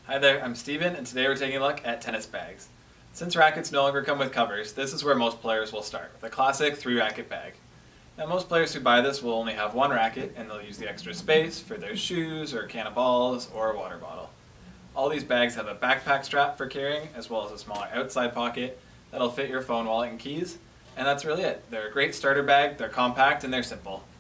Hi there, I'm Steven, and today we're taking a look at tennis bags. Since rackets no longer come with covers, this is where most players will start, with a classic 3-racket bag. Now most players who buy this will only have one racket, and they'll use the extra space for their shoes, or a can of balls, or a water bottle. All these bags have a backpack strap for carrying, as well as a smaller outside pocket that'll fit your phone, wallet, and keys, and that's really it. They're a great starter bag, they're compact, and they're simple.